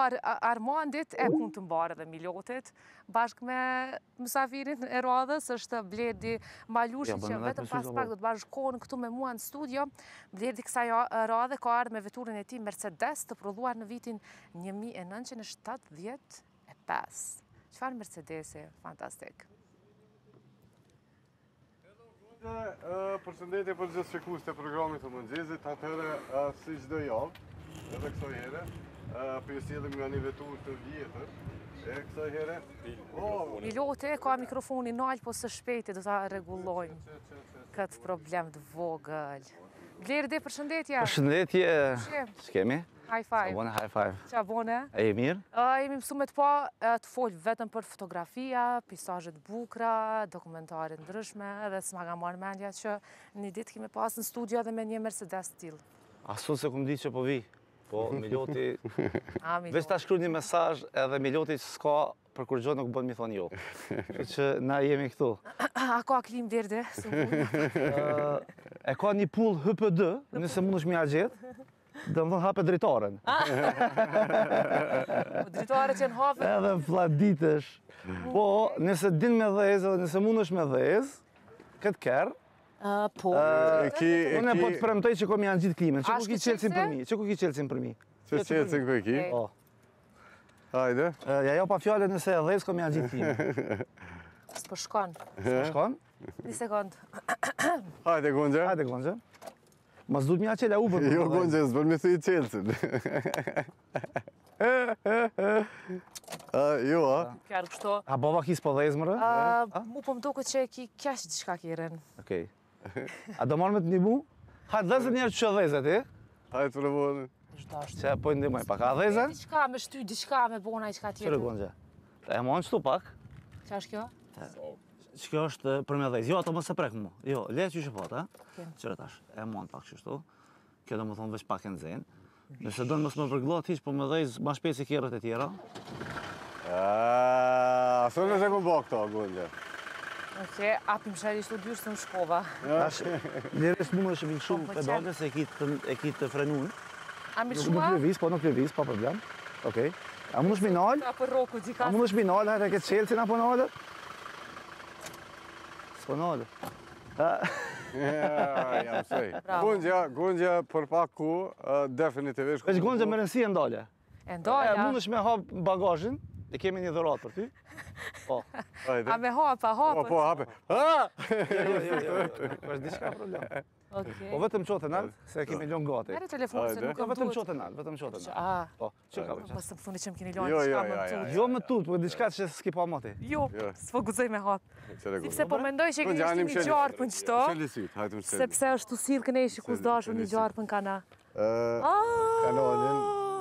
Armandit e punë të mbarë dhe Milotit, bashkë me mësafirin e radhës, është Blerdi Malushi, që vetëm pas pak do të bashkohen këtu me mua në studio. Blerdi kësaj radhe ka ardhur me veturën e tij Mercedes të prodhuar në vitin 1975. Çfarë Mercedesi fantastik. Përshëndetje për gjithë shikues të programit të mëngjesit, atëherë si çdo javë, edhe kësaj here, përgjithësisht nga një veturë të vjetër, e kësaj here. Miloti ka mikrofonin nalt, po së shpejti do ta rregullojmë këtë problem të vogël. Blerdi, përshëndetje. Përshëndetje. Ç'kemi? High five. Sa bone high five. Qa bone? E mirë? Jemi mësu me të pa të folë vetëm për fotografia, pejsazhet bukra, dokumentare ndryshme, edhe s'ma ka marrë mendja që një ditë kemi pas në studio edhe me një Mercedes t'tillë. Asun se kum di që po vi. Po Miloti, Miloti. veç ta shkruaj një mesazh edhe Miloti s'ka për kur gjë nuk bën mi thonë jo. Kështu që na jemi këtu. A ka klim Blerdi? E ka një pull HPD, nëse mundesh mi a gjet. Domethënë hape drejtaren. Drejtare që në hape. Edhe vlladitesh. Po, nëse din me dhezë edhe nëse mundesh me dhezë, këtë kerr. Po. Unë po të premtoj që kom janë gjithë klimën. Që ku ki qelsin për mi? Që ku ki qelsin për mi? Që qelsin ku e ki? Po. Hajde. Ja jo pa fjallë nëse e dhezë kom janë gjithë klimën. S'po shkon. S'po shkon? Një sekund. Hajde, Gonxha. Hajde, Gonxha. Mas du t'mja qelja u për për. Jo, Gonxha, s'bën me thuj qelsin. Jo, a? Kjarë kështu. A baba ki s'po dhezë mërë? Mu po më duket që ki kjash diçka kiren. Okej. A do marrë me të një mu? Hajtë dhezë njerë që dhezë ti? Hajtë provoni. Që po i ndimoj pak. A dhezë? Diçka me shty, diçka me bona i qka tjetër. Qërë Gonxha? E monë qëtu pak? Qa është kjo? Që kjo është për me dhezë. Jo, ato më se prek mu. Jo, le që që pot, Qërë tash. E monë pak qështu. Kjo do më thonë veç pak e në zenë. Nëse do në mësë më përglot hiq, po me dhezë ma shpejt se kjerët e tjera. Së nëse ku bo këto, Gonxha? Oke, apim shari shtu dyrë së në shkova. Njerës mu më shëvin shumë pedale se e ki të frenun. A mi Nuk shua? lëviz, po nuk lëviz, pa problem. Okej. A mundesh mi nal? Ka për roku A dika. mundesh mi nal, hajde këtë qelsin apo nalë? S'po nalë. Jam sej. Gonxha për pak ku, definitivisht... Veç Gonxha me rëndësi e ndale. E ndalja. Mundesh me hap bagazhin, e kemi një dhërat për ty. Po. A me hapa, hapa. Po, hape. Jo, është diçka problem. Po vetëm qote nalt, se e kemi lënë gati. Mere telefonë se nuk Jo, kam vetëm tut. qote nalt, vetëm qote nalt. Po, që ka për Mos të më thuni që më keni lojnë Jo, diçka jo, më jo, tut. Jo më tut, po diçka që s'ki pa moti. Jo, s'po guxoj me hap. Sepse po mendoj që keni Gonxha, një gjarë për qëto. Qelisit, hajtë më qelisit. Sepse është të silë këneshi ku s'dashur një gjarë për kana. Kanalin.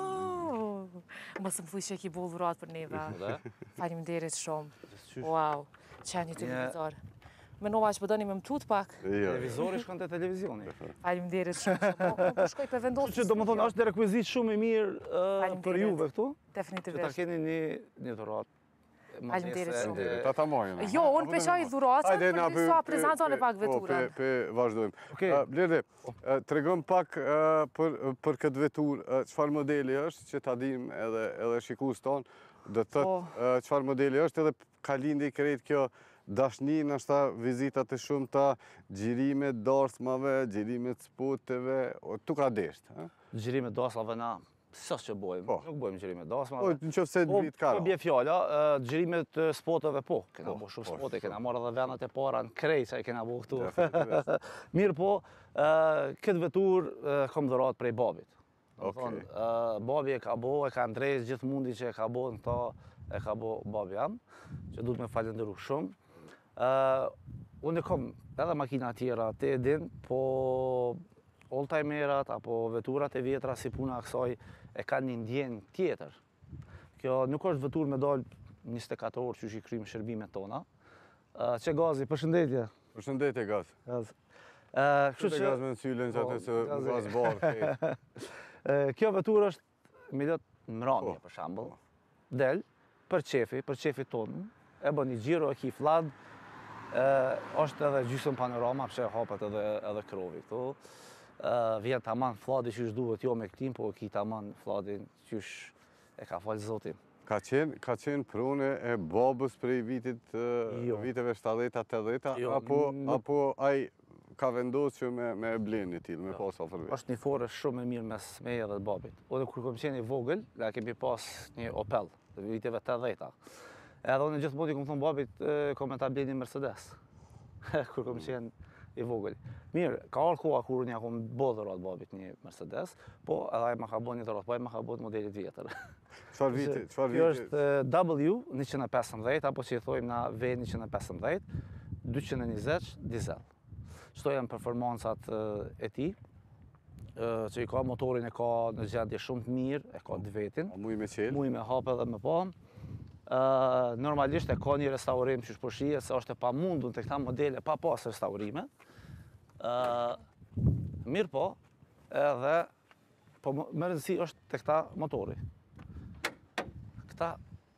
Mos më thuj që e ki bolë dhurat për neve. Faleminderit shumë. Wow, që një televizor. Menova që përdoni me më tut pak. Televizori shkon te televizioni. Faleminderit shumë. Po shkoj për vendosë. Që do më thonë, është një rekvizit shumë i mirë për juve këtu. Që ta Definitivisht. keni një dhurat. Faleminderit shumë. Ta ta mojnë. Jo, unë pesha i dhuratën, për disa prezentone pak veturën. Pe vazhdojmë. Blerdi, të regëm pak për këtë vetur, qëfar modeli është, që ta dim edhe shikus tonë, dhe tëtë qëfar modeli është, edhe ka lindi krejt kjo dashni, nështë vizitat e shumë ta gjirime darsmave, gjirime të spoteve, tu ka deshtë. Gjirime darsmave na, sas që bojmë, nuk bojmë gjirime darsmave. Në qëfë se të bitë kara. Po bje fjalla, gjirime të spoteve po, kena bo shumë spote, kena marrë edhe venat e para në krej që e kena bo këtu. Mirë po, këtë vetur kom dhurat prej babit. Babi e ka bo, e ka ndrejt gjithë mundi që e ka bo në ta, e ka bo babi jam, që du të me falenderu shumë. Unë e kom edhe makina tjera, te edin, po oldtimerat apo veturat e vjetra si puna kësaj e ka një ndjenjë tjetër. Kjo nuk është vetur me dalë 24 orë që i krymë shërbimet tona. Që Gazi, përshëndetje. Përshëndetje, Gaz. Kështu që Gaz me në cylën që atë se Gaz barë. Kjo vetur është miliot mramje, për shambull. Del, për qefi tonë, e bën një gjiro, e ki flad, është edhe gjysëm panorama, pëse hapet edhe krovi këtu. Vjen taman fladi që është duhet jo me këtim, po ki taman fladin që është e ka falë zotin. Ka qenë prune e babës prej viteve 70-80, apo ai ka vendosur që me bleni t'il, me pas ofër vetë? Është një fore shumë e mirë mes meje dhe babit. Unë kur kom qenë i vogël, kemi pas një Opel, të viteve 80-ta. Edhe unë gjithmonë i kom thonë babit, kom e ta bleni Mercedes. Kur kom qenë i vogël. Mirë, ka arë koha kur unë ja kom bo dhërat babit një Mercedes, po edhe ai ma ka bo një dhërat, po ai ma ka bo të modelit vjetër. Çfarë viti? Kjo është W115, apo që i thojmë na V115, 220 dizel. Qëto janë performancat e ti, që i ka motorin e ka në gjendje shumë të mirë, e ka dë vetin. Muj me qelë? Muj me hape dhe me pa. Normalisht e ka një restaurim që shpërshije, se është e pa mundun të këta modele pa pas restaurime. Mirë po, edhe më rëndësi është të këta motori. Këta...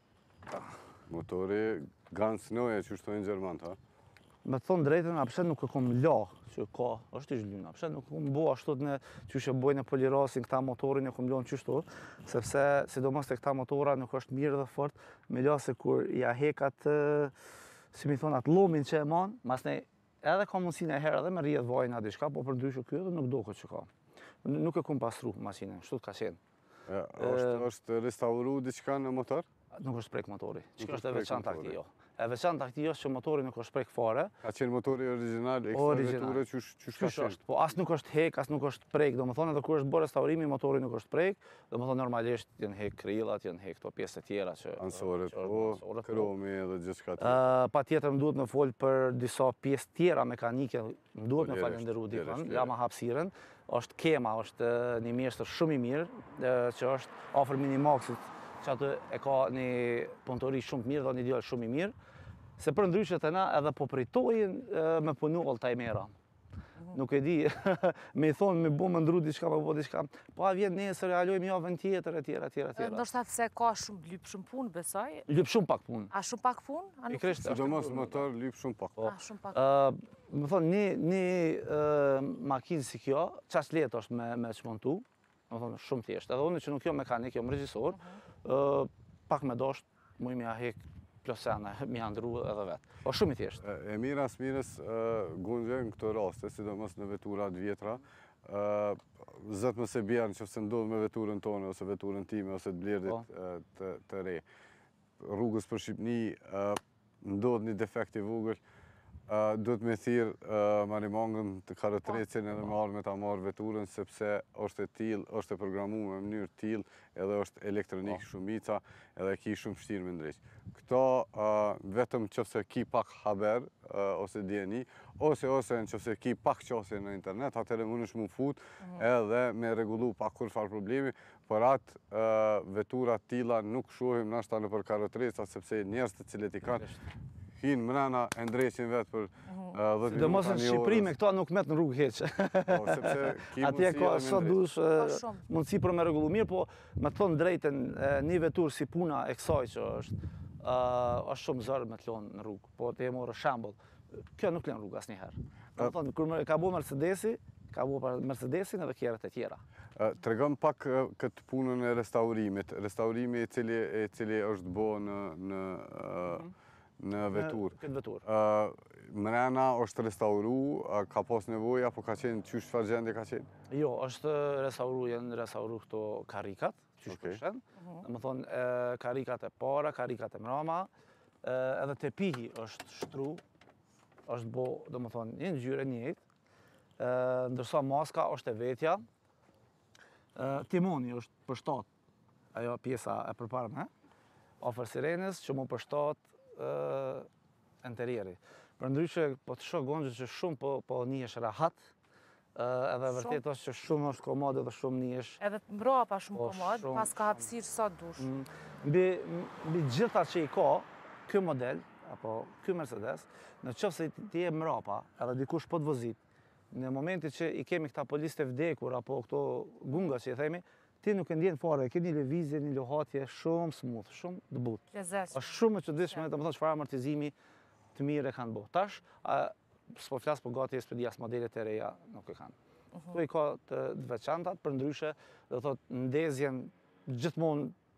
Motori Ganz Neue, që shtojnë në Gjerman, ha? Me të thonë drejtën, apshet nuk e kom la, që ka, është i zhlyna. Apshet nuk kom bo ashtu në që shë bojnë e polirasin këta motorin, e kom la në qështu, sepse, sidomos të këta motora nuk është mirë dhe fort, me la se kur ja hekat, si mi thonë, atë lomin që e manë, mas ne edhe ka mundësin e herë edhe me rjetë vajnë a diçka, po për ndryshë kjo edhe nuk do këtë që ka. Nuk e kom pasru masinën, shtu të ka qenë. është restauru diçka në motor? Nuk është prek motori. Që është e veçanta këti jo. E veçanta këti është që motori nuk është prek fare. Ka qenë motori original, ekstra veture, qysh ka qenë? Po as nuk është hek, as nuk është prek. Do më thonë edhe kur është bërë restaurimi, motori nuk është prek. Do më thonë normalisht janë hek krillat, janë hek këto pjesë të tjera që... Ansoret, kromi edhe gjithçka tjera. Pa tjetër më duhet me folë për disa pjesë tjera mekanike, më duhet me falenderu dikën, jam hapsiren. Është Kema, është një mjeshtër shumë i mirë, që është afër Minimaxit, që atë e ka një punëtori shumë mirë dhe një djallë shumë i mirë, se për ndryshet e na edhe po pritojnë me punu Altajmera. Nuk e di, me i thonë, me bu më ndru diçka, me bu diçka, po a vjen nesër, realojmë javën tjetër, e tjera. Ndoshta pse ka lyp shumë punë, besoj? Lyp shumë pak punë. A shumë pak punë? Sidomos motor lyp shumë pak. A shumë pak. Me thonë, një makinë si kjo, qas letë është me çmontu, me thonë, shumë thjeshtë. Edhe unë që nuk jam mekanik, jam regjisor, pak me dosht, muj me ahek plosene, mi andru edhe vetë. O shumë i thjeshtë. E mira smirës gundve në këto raste, sidomos në veturat vjetra, zëtë më se bjerë në që se ndodhë me veturën tonë, ose veturën time, ose të blirdit të re. Rrugës për Shqipni ndodhë një defekt i vogël, duhet me thirë marimangën të karotrecin edhe me arë me ta marë veturën, sepse është e tilë, është e programu me mënyrë tilë, edhe është elektronik shumica, edhe ki shumë shtirë me ndreqë. Këto vetëm qëfse ki pak haber, ose djeni, ose në qëfse ki pak qasje në internet, atëre mund është mu fut edhe me regullu pak kur farë problemi, për atë veturat tila nuk shohim nashta në për karotreca, sepse njerës të cilet i kanë, hinë mrena e ndreqin vetë për 10 minuta një orës. Dhe mos në Shqipëri me këto nuk metë në rrugë heqë. Atje ka sot dush mundësi për me regullu mirë, po me të thonë drejten një vetur si puna e kësaj që është shumë zërë me të lonë në rrugë, po të e morë shambull. Kjo nuk lenë rrugë asë njëherë. Kër ka bu Mercedesi, ka bu për Mercedesin edhe kjerët e tjera. Tregëm pak këtë punën e restaurimit. Restaurimi i cili është bo në vetur. Këtë vetur. Mrena është restauru, ka pas nevoj, apo ka qenë qysh çfarë gjendje ka qenë? Jo, është restauru, janë restauru këto karikat, qysh përshen. Dhe më thonë, karikat e para, karikat e mrama, edhe tepihi është shtru, është bo, dhe më thonë, një ngjyrë njëjtë, ndërsa maska është e vetja, timoni është përshtat, ajo pjesa e përparme, ofër sirenes që mu përshtat interieri. Për ndryshe, po të shoh gonxhë që shumë po njihesh rahat, edhe vërtet është që shumë është komod edhe shumë njihesh. Edhe mbrapa shumë komod, pas ka hapësirë sa dush. Mbi gjitha që i ka, ky model, apo ky Mercedes, në qoftë se ti je mbrapa, edhe dikush po të vozit, në momentin që i kemi këta policë të vdekur, apo këto gunga që i themi, ti nuk e ndjen fare, ke një lëvizje, një lohatje shumë smooth, shumë të butë. Është shumë e çuditshme, domethënë çfarë amortizimi të mirë e kanë bërë. Tash, s'po flas po gati Expedias modelet e reja nuk e kanë. Këtu i ka të veçantat, për ndryshe, do thotë ndezjen gjithmonë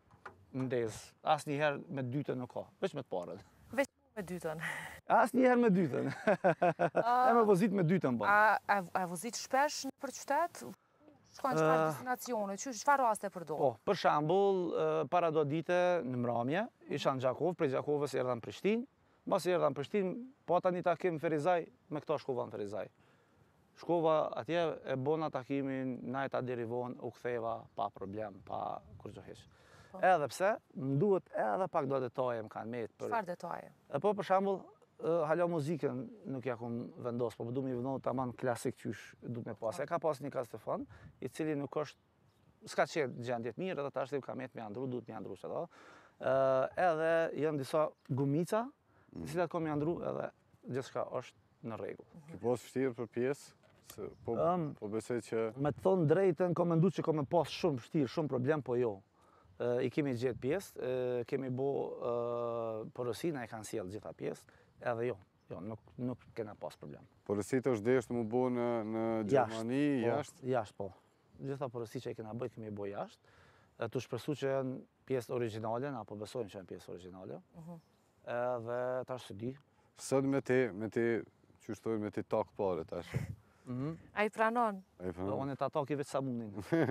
ndezë. Asë njëherë me dytën nuk ka, veç me të parën. Veç me dytën. Asë njëherë me dytën. E me vozit me dytën bënë. A vozit shpesh për qytet? Shkojnë qëfar destinacione, qëfar raste përdojnë? Po, për shambull, para do dite në Mramje, isha në Gjakovë, prej Gjakovës erdha në Prishtinë, mas erdha në Prishtinë, po ata një takim në Ferizaj, me këta shkova në Ferizaj. Shkova atje, e bona takimin, najta derivon, u ktheva, pa problem, pa kur gjohesh. Edhe pse, më duhet edhe pak do detaje më kanë metë. Çfarë detaje? Po, për shambull, hala muzikën nuk ja kom vendos, po du me i vendos tamam klasik qysh du me pas. E ka pas një Stefan, i cili nuk është, s'ka qenë gjendjet mirë, edhe ta është ka metë me andru, duhet me andru që da. Edhe janë disa gumica, cilat kom me andru edhe gjithçka është në rregull. Ki pas vështirë për pjesë? Po besoj që... Me të thonë drejtën, kom mendu që kom me pas shumë vështirë, shumë problem, po jo. I kemi gjetë pjesë, kemi bo porosina, e kanë sjellë gjitha pjesë, edhe jo, nuk kena pas problem. Porosita është deshtë më bo në Gjermani, jashtë? Jashtë, po. Gjitha porosi që e kena bëj, kemi bo jashtë. Tu shpresu që janë pjesë originale, apo besojmë që janë pjesë originale. Edhe tash se di. Sot me te, qështojnë me te takë pare, tash. A i pranon? Unë e ta taki veç sa mundin.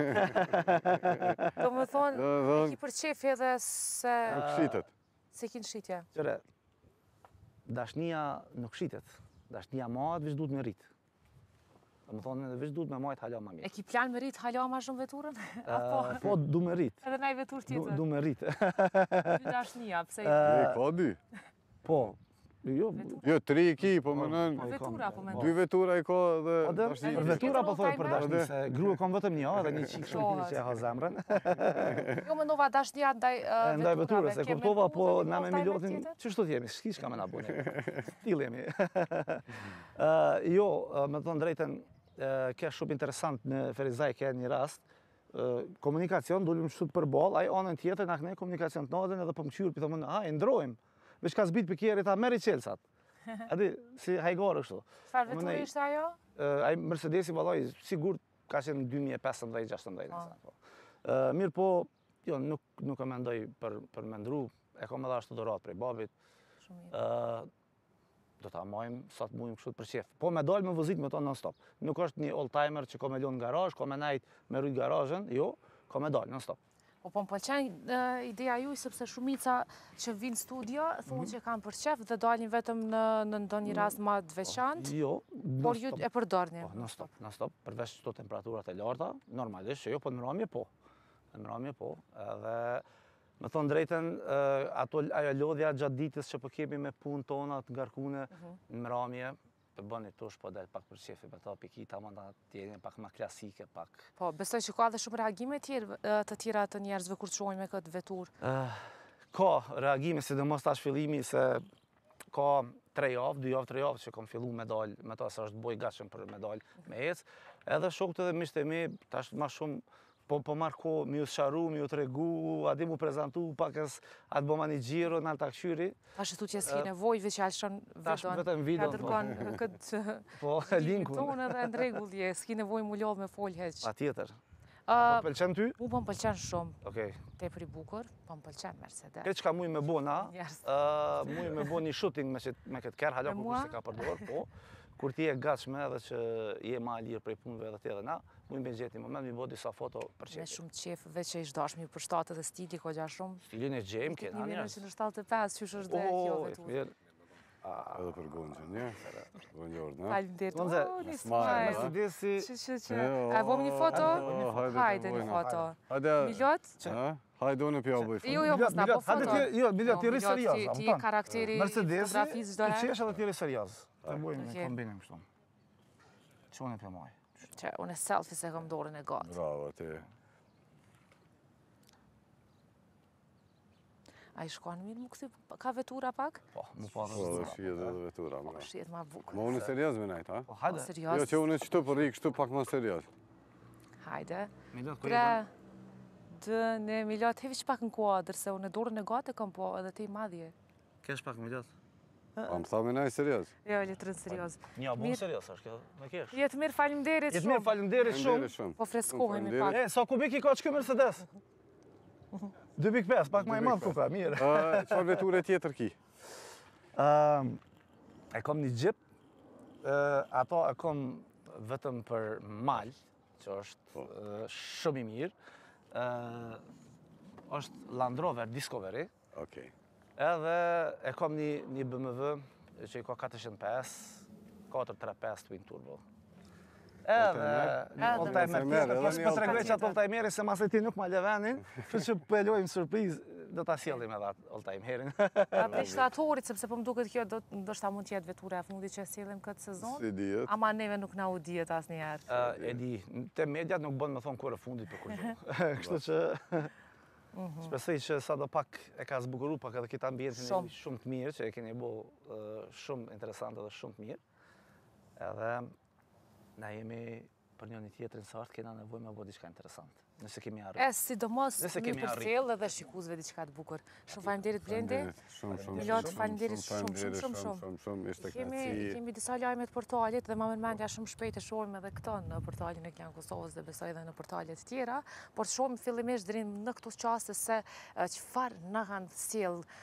Do më thonë, e ki përqef edhe se... Nuk shqitet. Se ki në shqitje? Qëre, dashnia nuk shqitet. Dashnia mahet, veç duhet me rritë. Do më thonë, veç duhet me majtë hala ma mirë. E ki plan me rritë hala ma shumë veturën? Po, du me rritë. Edhe na i vetur tjetër? Du me rritë. Dy dashnia, pse i... Ka dy? Po. Jo, 3 i ki, po më nën... Vetura, po më nën. 2 vetura i ka dhe... Për vetura po thoi për dashni, se grua kom vetëm një, edhe një qikë shumë kini që e ha zemrën. Jo më nova dashnia ndaj veturave. Ndaj veturave, se kuptova, po na me milotin, që shtu t'jemi, s'ki shka me na bune. Stil jemi. Jo, me thonë drejten, ke shumë interesant në Ferizaj, ke një rast, komunikacion, dullim shtu për bol, a i anën tjetër, në akne komunikacion të nadhen edhe për më qyrë, për thëmë, i ndrojmë. Veç ka zbit për kjeri, ta meri qelsat. Adi, si hajgarë kështu. Çfarë vetur ishte ajo? Ai Mercedesi, vallaj, sigur ka qenë 2015-16. Mirë po, jo, nuk e mendoj për me ndru, e kom edhe ashtu dorat prej babit. Do ta majmë sa të mujmë kështu për qef. Po me dalë me vëzit me to non-stop. Nuk është një old-timer që ko me ljonë në garaj, ko me najt me rrujt garajën, jo, ko me dalë non-stop. Po më pëlqen ideja juj, sepse shumica që vinë studio, thonë që kanë për qef dhe dalin vetëm në ndonjë rast ma të veçantë, por ju e përdorni. Po, non-stop, përveç të temperaturat e larta, normalisht që jo, po në mramje po. Në mramje po, edhe me thonë drejten, ajo lodhja gjatë ditës që po kemi me punë tona të ngarkune në mramje, të bëni tush, po del pak për qefi, me ta pikita, manda tjerin pak ma klasike, pak... Po, besoj që ka dhe shumë reagime të tjera të njerëzve kur të shojnë me këtë vetur? Ka reagime, sidomos tash fillimi, se ka 3 javë, 2 javë, 3 javë që kom fillu me dalë, me ta se është boj gatshëm për me dalë me ecë, edhe shokët edhe mishte me, tash ma shumë, po marrë ko, mi ju sharu, mi ju të regu, adi mu prezentu, pakës atë bëma një gjiro, në alë takëshyri. Ta shëtu që s'ki nevoj, veç alëshon vidon. Tash vetëm vidon, ka dërgon këtë linkun. Tonë edhe në regullje, s'ki nevoj mu lodhë me folj heq. Pa tjetër. Po pëlqen ty? Mu po më pëlqen shumë. Okej. Te për i bukur, po më pëlqen Mercedes. Këtë që ka muj me bo na, muj me bo një shooting me këtë kërë, hala kur se ka përdor, po. Kur ti e gatshme edhe që je ma lirë prej punëve edhe tjede na, mu me gjeti moment, mi bo disa foto për qefi. Me shumë qefë, veç që ishtë dashmi për shtatë dhe stili, ko gja shumë. Stilin e gjem, kena njërës. 1975, qysh është dhe kjo vetur. Edhe për Gonxhën, një? Gonjorë, në? Falimderit. Gonze, Një smajl. Mercedesi... A vëm një foto? Hajde një foto. Milot? Hajde unë pja u bëj foto. Jo, mos na po foto. Jo, Milot, ti rri serios. Ti karakteri fotografisë çdo herë. Mercedesi, ti qesh edhe ti rri serios. Të bojmë një kombinim kështu. Që unë e për moj. Që unë e selfie se kam dorën e gatë. Bravo, ti. A i shkon mirë mu këthi ka vetura pak? Po, mu pa dhe vetura. Po, shihet edhe vetura. Po, shihet ma bukur. Ma unë serios me najtë, ha? Po, hajde. Serios. Jo që unë qëtu për rikë, shtu pak ma serios. Hajde. Milot, ku e bën? Ne Milot, hevi që pak në kuadrë, se unë e dorën e gatë e kam po edhe te i madhje. Kesh pak Milot? Pa më tha me najtë serios. Jo, letërën serios. Një abon serios është kjo, me kesh. Jetë mirë, falimderit shumë. Jetë mirë, falimderit shumë. Po freskohemi pak. Sa kubik i ka që kjo Mercedes? 2.5, pak ma i madh kuka, mirë. Qëfar veture tjetër ki? E kom një gjip, ato e kom vetëm për mal, që është shumë i mirë. është Land Rover Discovery. Okej. Edhe e kom një BMW që i ka 405, 435 Twin Turbo. Edhe oldtimer tjetër, po s'po tregoj që ato oldtimerin se mas e ti nuk ma levenin, kështu që po e lojmë surprizë, do ta sjellim edhe oldtimerin. Për shtatorit, sepse po më duket kjo ndoshta mund të jetë vetura e fundit që e sjellim këtë sezon. Si dihet. Ama neve nuk na u dihet asnjëherë. E di, te mediat nuk bën me thonë kur e fundit për kur gjë. Kështu që shpresoj që sa do pak e ka zbukuru pak edhe këtë ambientin shumë të mirë, që e keni bo shumë interesant edhe shumë të mirë. Edhe na jemi për një tjetrin sartë, kena nevojë me bo diçka interesant. Nëse kemi arrit. Sidomos mirë për sjellje dhe shikuesve diçka të bukur. Shumë faleminderit Blendi. Shumë. Milot faleminderit shumë. Ishte kënaqësi. Kemi disa lajme të portalit dhe ma mendja shumë shpejt e shohim edhe këto në portalin e Klan Kosovës dhe besoj edhe në portale të tjera, por shohim fillimisht deri në këto qaste se çfarë na kanë sjell